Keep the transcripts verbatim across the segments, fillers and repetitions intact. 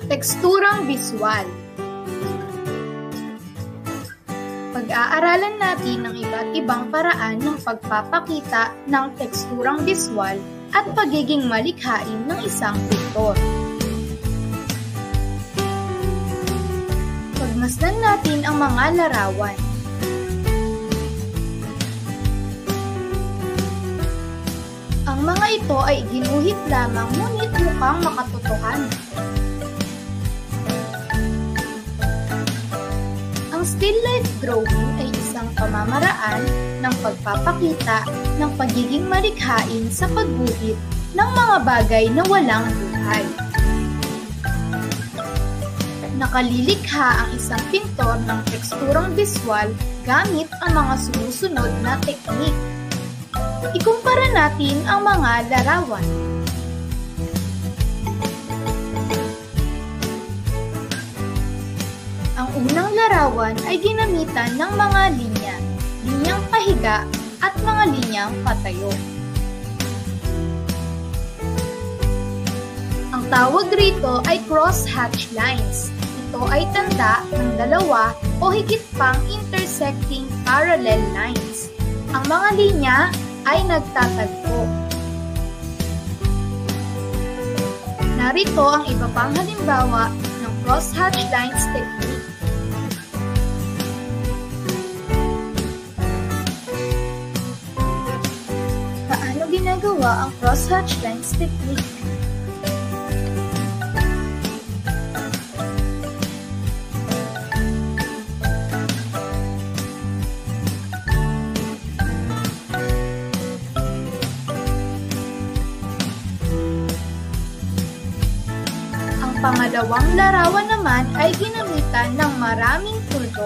Teksturang biswal. Pag-aaralan natin ang iba't ibang paraan ng pagpapakita ng teksturang biswal at pagiging malikhain ng isang pintor. Pagmasdan natin ang mga larawan. Ang mga ito ay ginuhit lamang ngunit mukhang makatotohanan. Ang still life drawing ay isang pamamaraan ng pagpapakita ng pagiging malikhain sa pagguhit ng mga bagay na walang buhay. Nakalilikha ang isang pintor ng teksturang biswal gamit ang mga sumusunod na teknik. Ikumpara natin ang mga larawan. Ang unang larawan ay ginamitan ng mga linya, linyang pahiga at mga linyang patayo. Ang tawag rito ay cross-hatch lines. Ito ay tanda ng dalawa o higit pang intersecting parallel lines. Ang mga linya ay nagtatagpo. Narito ang iba pang halimbawa ng cross-hatch lines technique. Paano ginagawa ang cross-hatch lines technique? Pangalawang larawan naman ay ginamitan ng maraming tuldok.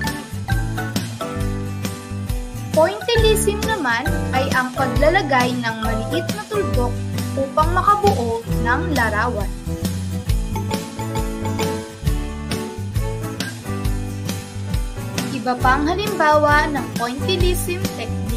Pointillism naman ay ang paglalagay ng maliit na tuldok upang makabuo ng larawan. Iba pang halimbawa ng pointillism technique.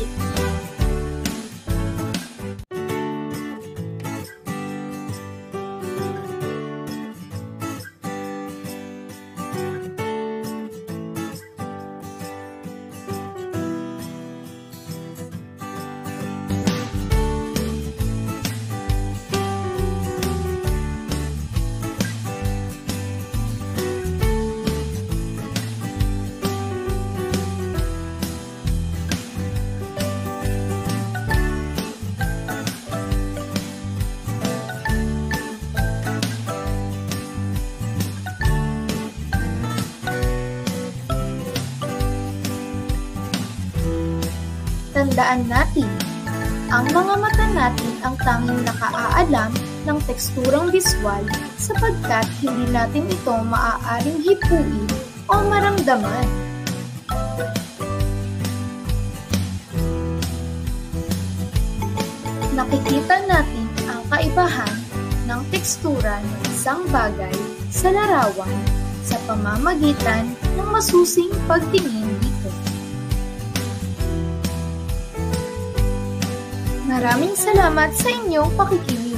Tandaan natin, ang mga mata natin ang tanging nakaaalam ng teksturang biswal sapagkat hindi natin ito maaaring hipuin o maramdaman. Nakikita natin ang kaibahan ng tekstura ng isang bagay sa larawan sa pamamagitan ng masusing pagtingin dito. Maraming salamat sa inyong pakikinig.